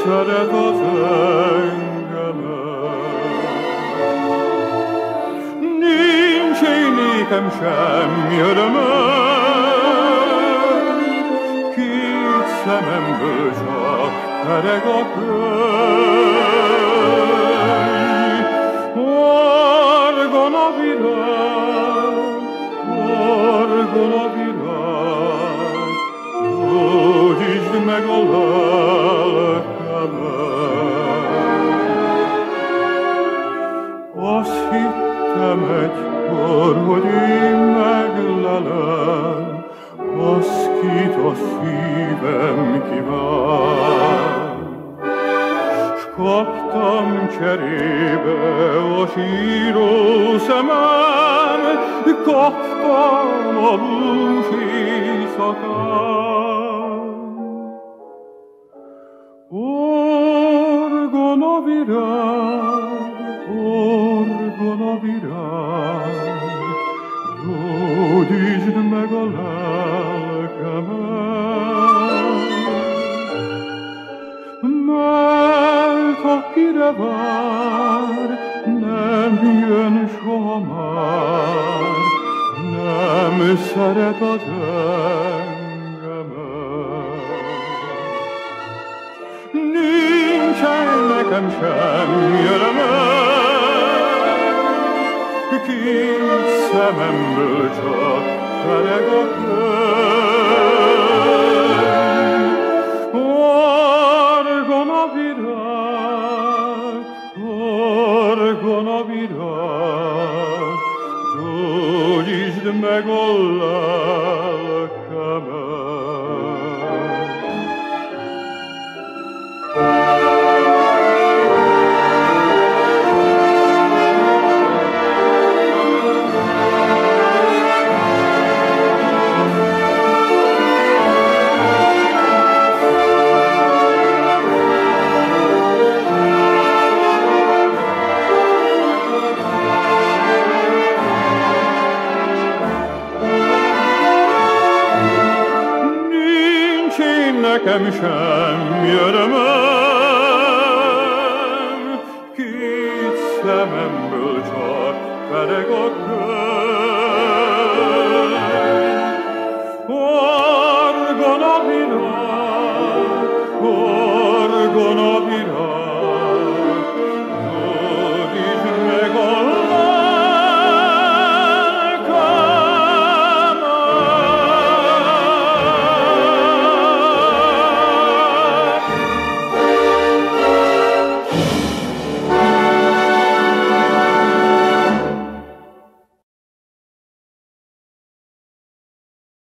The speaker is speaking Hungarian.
szeret az engemet. Nincs én nékem semmi örömöm, két szememből csak tereg a köny. Orgon a virág, orgon a virág, gyógyítsd meg a lelkemet. Azt hittem egykor, hogy én meglelem azt, kit a szívem kíván. S kaptam cserébe a síró szemem, kaptam a lús éjszakán. Orgon a virág, orgon a virág, gyógyítsd meg a lelkemet. Mert akire vár, nem jön soha már, nem szeret az engemet. Nincsen nekem semmi örömöm, két szememből csak tereg a köny.